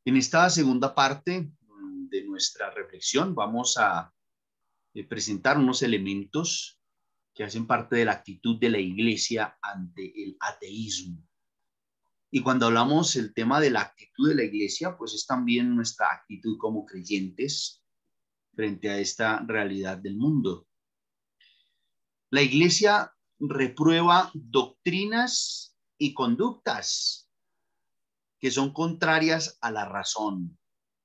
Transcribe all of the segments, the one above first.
En esta segunda parte de nuestra reflexión vamos a presentar unos elementos que hacen parte de la actitud de la Iglesia ante el ateísmo. Y cuando hablamos del tema de la actitud de la Iglesia, pues es también nuestra actitud como creyentes frente a esta realidad del mundo. La Iglesia reprueba doctrinas y conductas que son contrarias a la razón.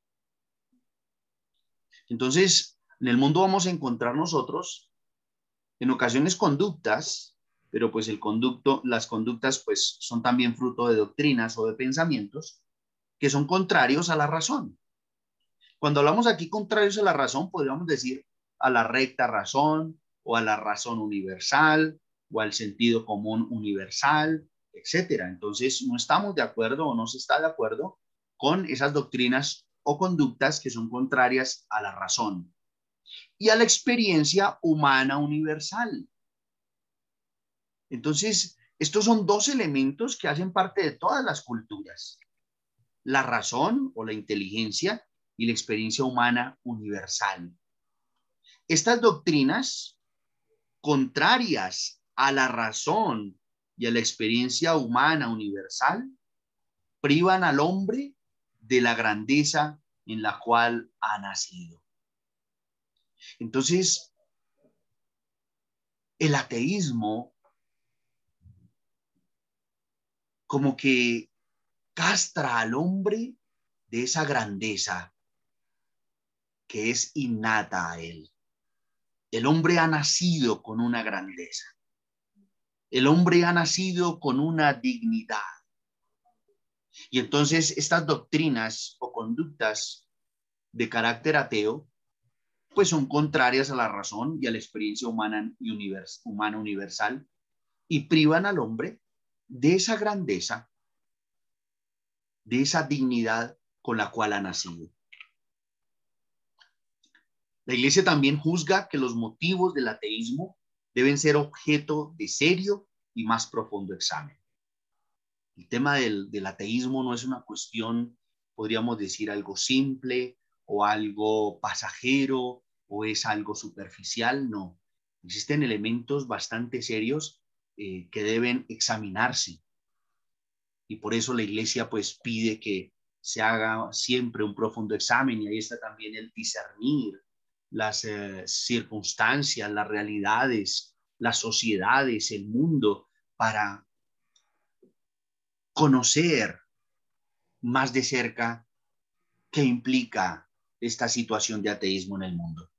Entonces, en el mundo vamos a encontrar nosotros en ocasiones conductas, pero pues las conductas pues son también fruto de doctrinas o de pensamientos que son contrarios a la razón. Cuando hablamos aquí contrarios a la razón, podríamos decir a la recta razón o a la razón universal o al sentido común universal, etcétera. Entonces, no estamos de acuerdo o no se está de acuerdo con esas doctrinas o conductas que son contrarias a la razón y a la experiencia humana universal. Entonces, estos son dos elementos que hacen parte de todas las culturas: la razón o la inteligencia y la experiencia humana universal. Estas doctrinas contrarias a la razón y a la experiencia humana universal privan al hombre de la grandeza en la cual ha nacido. Entonces, el ateísmo como que castra al hombre de esa grandeza que es innata a él. El hombre ha nacido con una grandeza. El hombre ha nacido con una dignidad. Y entonces estas doctrinas o conductas de carácter ateo pues son contrarias a la razón y a la experiencia humana universal y privan al hombre de esa grandeza, de esa dignidad con la cual ha nacido. La Iglesia también juzga que los motivos del ateísmo deben ser objeto de serio y más profundo examen. El tema del ateísmo no es una cuestión, podríamos decir, algo simple o algo pasajero o es algo superficial, no. Existen elementos bastante serios que deben examinarse y por eso la Iglesia pues pide que se haga siempre un profundo examen, y ahí está también el discernir las circunstancias, las realidades, las sociedades, el mundo, para conocer más de cerca qué implica esta situación de ateísmo en el mundo.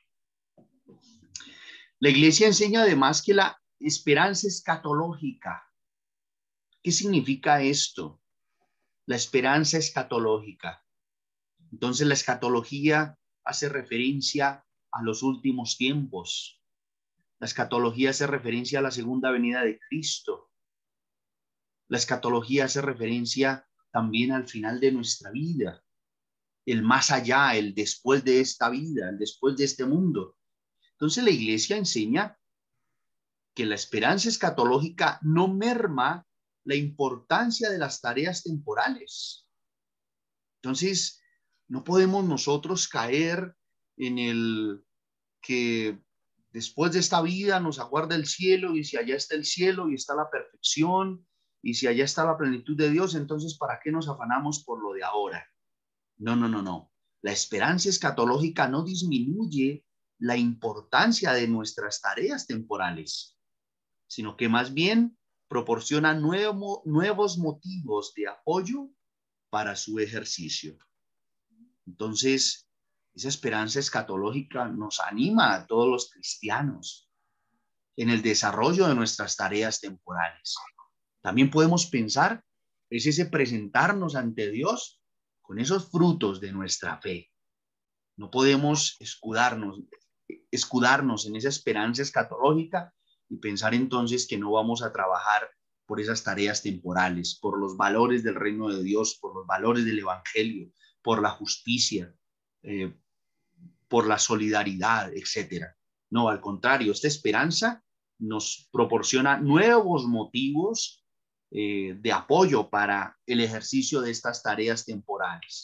La Iglesia enseña además que la esperanza escatológica. ¿Qué significa esto? La esperanza escatológica. Entonces, la escatología hace referencia a los últimos tiempos. La escatología hace referencia a la segunda venida de Cristo. La escatología hace referencia también al final de nuestra vida, el más allá, el después de esta vida, el después de este mundo. Entonces, la Iglesia enseña que la esperanza escatológica no merma la importancia de las tareas temporales. Entonces, no podemos nosotros caer en el que después de esta vida nos aguarda el cielo, y si allá está el cielo y está la perfección, y si allá está la plenitud de Dios, entonces ¿para qué nos afanamos por lo de ahora? No, no, no, no. La esperanza escatológica no disminuye la importancia de nuestras tareas temporales, sino que más bien proporciona nuevos motivos de apoyo para su ejercicio. Entonces, esa esperanza escatológica nos anima a todos los cristianos en el desarrollo de nuestras tareas temporales. También podemos pensar, es ese presentarnos ante Dios con esos frutos de nuestra fe. No podemos escudarnos en esa esperanza escatológica y pensar entonces que no vamos a trabajar por esas tareas temporales, por los valores del reino de Dios, por los valores del evangelio, por la justicia, eh, por la solidaridad, etcétera. No, al contrario, esta esperanza nos proporciona nuevos motivos de apoyo para el ejercicio de estas tareas temporales.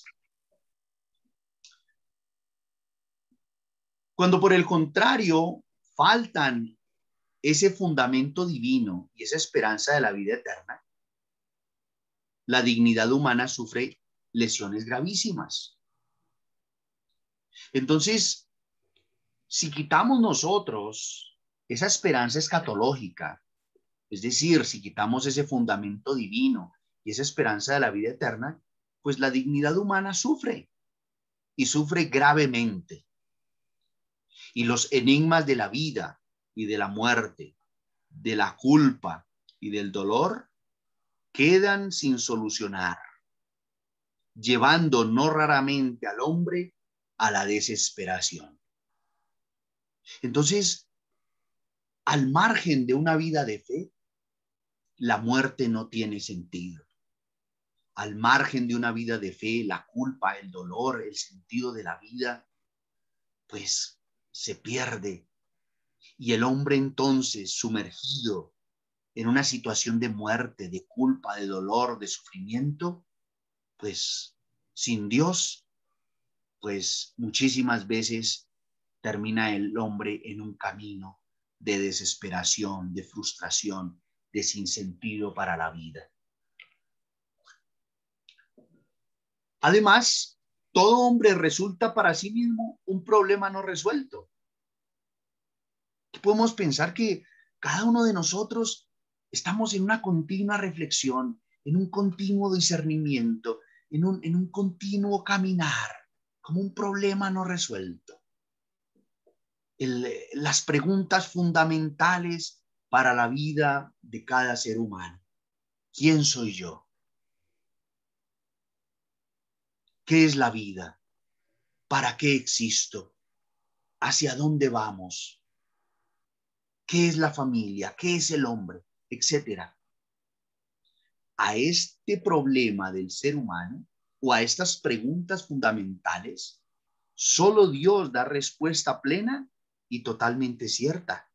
Cuando por el contrario faltan ese fundamento divino y esa esperanza de la vida eterna, la dignidad humana sufre lesiones gravísimas. Entonces, si quitamos nosotros esa esperanza escatológica, es decir, si quitamos ese fundamento divino y esa esperanza de la vida eterna, pues la dignidad humana sufre y sufre gravemente. Y los enigmas de la vida y de la muerte, de la culpa y del dolor quedan sin solucionar, llevando no raramente al hombre a la desesperación. Entonces, al margen de una vida de fe, la muerte no tiene sentido. Al margen de una vida de fe, la culpa, el dolor, el sentido de la vida, pues se pierde. Y el hombre entonces, sumergido en una situación de muerte, de culpa, de dolor, de sufrimiento, pues sin Dios, pues muchísimas veces termina el hombre en un camino de desesperación, de frustración, de sinsentido para la vida. Además, todo hombre resulta para sí mismo un problema no resuelto. Podemos pensar que cada uno de nosotros estamos en una continua reflexión, en un continuo discernimiento, en un continuo caminar, como un problema no resuelto. Las preguntas fundamentales para la vida de cada ser humano. ¿Quién soy yo? ¿Qué es la vida? ¿Para qué existo? ¿Hacia dónde vamos? ¿Qué es la familia? ¿Qué es el hombre? Etcétera. A este problema del ser humano o a estas preguntas fundamentales, solo Dios da respuesta plena y totalmente cierta.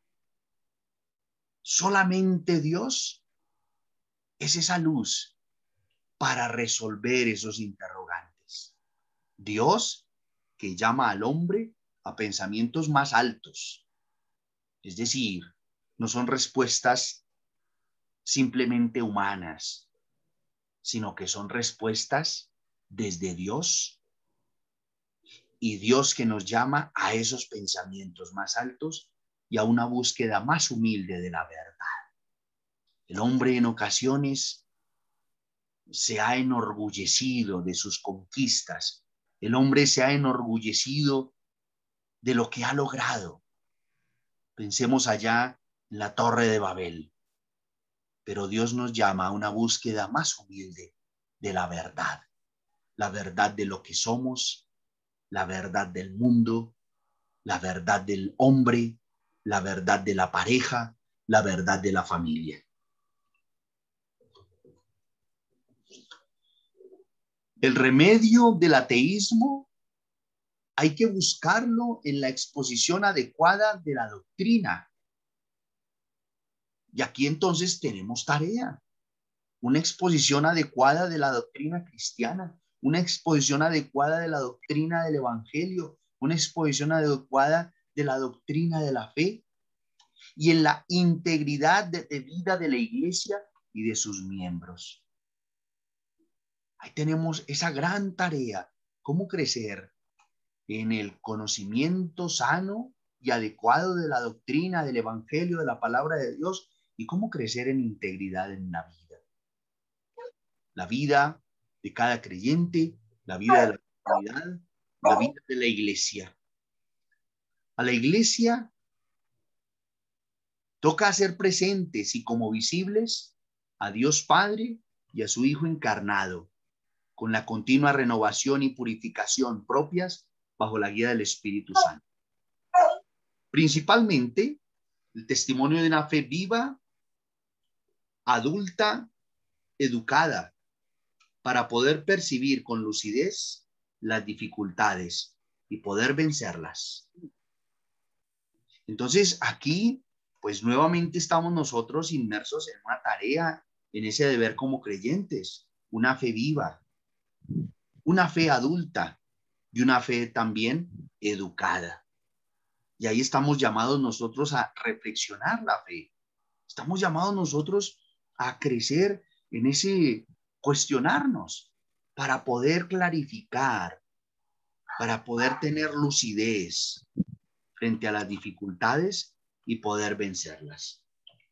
Solamente Dios es esa luz para resolver esos interrogantes. Dios que llama al hombre a pensamientos más altos. Es decir, no son respuestas simplemente humanas, sino que son respuestas desde Dios, y Dios que nos llama a esos pensamientos más altos y a una búsqueda más humilde de la verdad. El hombre en ocasiones se ha enorgullecido de sus conquistas. El hombre se ha enorgullecido de lo que ha logrado. Pensemos allá en la Torre de Babel. Pero Dios nos llama a una búsqueda más humilde de la verdad de lo que somos, la verdad del mundo, la verdad del hombre, la verdad de la pareja, la verdad de la familia. El remedio del ateísmo hay que buscarlo en la exposición adecuada de la doctrina. Y aquí entonces tenemos tarea, una exposición adecuada de la doctrina cristiana, una exposición adecuada de la doctrina del evangelio, una exposición adecuada de la doctrina de la fe y en la integridad de vida de la iglesia y de sus miembros. Ahí tenemos esa gran tarea, cómo crecer en el conocimiento sano y adecuado de la doctrina, del evangelio, de la palabra de Dios, y cómo crecer en integridad en la vida. La vida de cada creyente, la vida de la comunidad, la vida de la iglesia. A la iglesia toca hacer presentes y como visibles a Dios Padre y a su Hijo encarnado, con la continua renovación y purificación propias bajo la guía del Espíritu Santo. Principalmente, el testimonio de una fe viva, adulta, educada, para poder percibir con lucidez las dificultades y poder vencerlas. Entonces, aquí, pues nuevamente estamos nosotros inmersos en una tarea en ese deber como creyentes, una fe viva, una fe adulta y una fe también educada. Y ahí estamos llamados nosotros a reflexionar la fe. Estamos llamados nosotros a crecer en ese cuestionarnos para poder clarificar, para poder tener lucidez frente a las dificultades y poder vencerlas.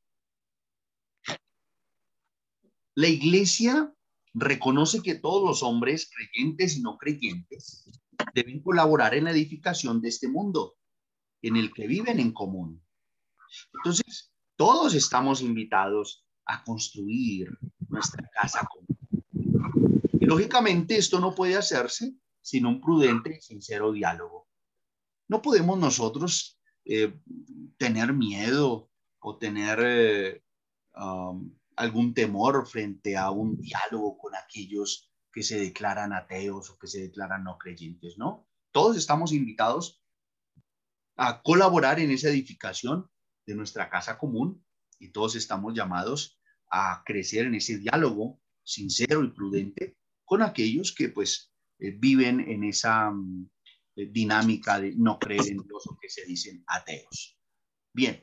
La iglesia reconoce que todos los hombres, creyentes y no creyentes, deben colaborar en la edificación de este mundo en el que viven en común. Entonces, todos estamos invitados a construir nuestra casa común. Y lógicamente esto no puede hacerse sin un prudente y sincero diálogo. No podemos nosotros tener miedo o tener algún temor frente a un diálogo con aquellos que se declaran ateos o que se declaran no creyentes, ¿no? Todos estamos invitados a colaborar en esa edificación de nuestra casa común y todos estamos llamados a crecer en ese diálogo sincero y prudente con aquellos que pues viven en esa dinámica de no creer en Dios o que se dicen ateos. Bien,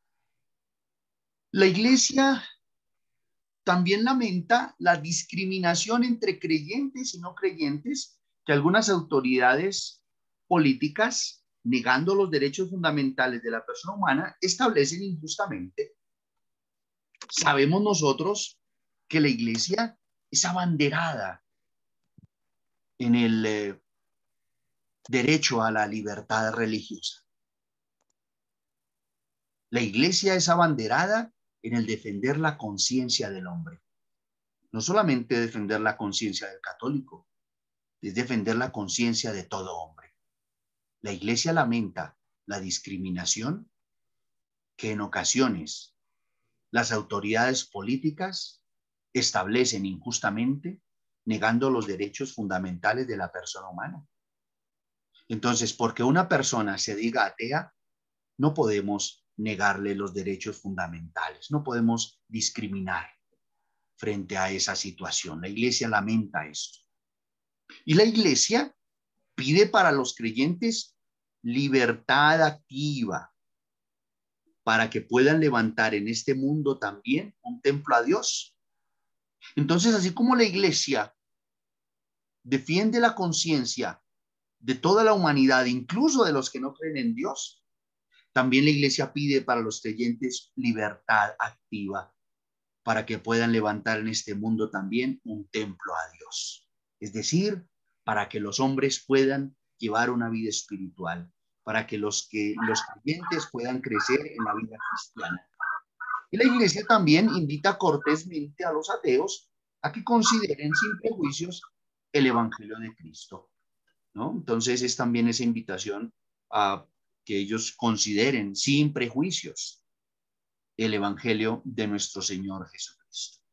la iglesia también lamenta la discriminación entre creyentes y no creyentes que algunas autoridades políticas, negando los derechos fundamentales de la persona humana, establecen injustamente. Sabemos nosotros que la iglesia es abanderada en el derecho a la libertad religiosa. La iglesia es abanderada en el defender la conciencia del hombre. No solamente defender la conciencia del católico, es defender la conciencia de todo hombre. La iglesia lamenta la discriminación que en ocasiones las autoridades políticas establecen injustamente, negando los derechos fundamentales de la persona humana. Entonces, porque una persona se diga atea, no podemos negarle los derechos fundamentales, no podemos discriminar frente a esa situación. La iglesia lamenta esto. Y la iglesia pide para los creyentes libertad activa para que puedan levantar en este mundo también un templo a Dios. Entonces, así como la iglesia defiende la conciencia de toda la humanidad, incluso de los que no creen en Dios, también la iglesia pide para los creyentes libertad activa para que puedan levantar en este mundo también un templo a Dios. Es decir, para que los hombres puedan llevar una vida espiritual, para que los creyentes puedan crecer en la vida cristiana. Y la iglesia también invita cortésmente a los ateos a que consideren sin prejuicios el evangelio de Cristo, ¿no? Entonces es también esa invitación a que ellos consideren sin prejuicios el evangelio de nuestro Señor Jesucristo.